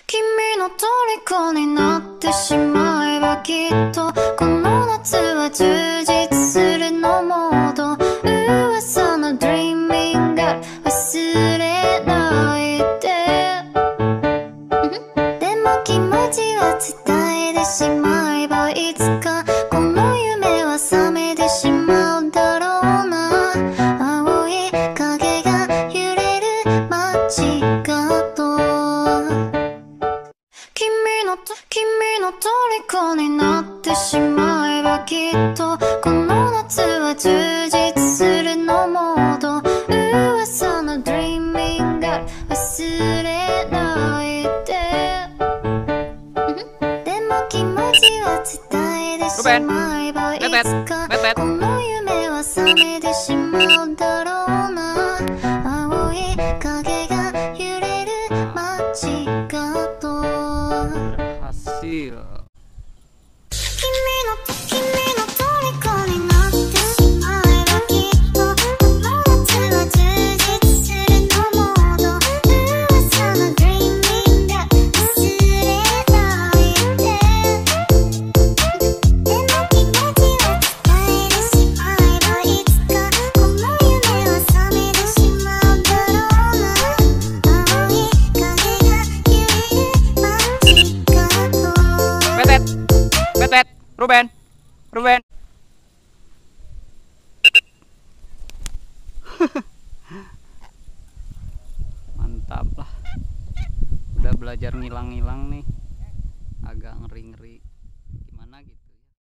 君の虜になってしまえばきっとこの夏は充実するのモード噂の Dreaming Girl 忘れないででも気持ちは伝えてしまえばいつかこの夢は覚めてしまうだろうな青い影が揺れる街角君の虜になってしまえばきっとこの夏は充実するのモード噂の Dreaming Girl 忘れないででも気持ちは伝えてしまえばいつかこの夢は覚めてしまうだろうな青い影が揺れる街角 hasil Ruben mantap lah, udah belajar ngilang-ngilang nih, agak ngeri-ngeri.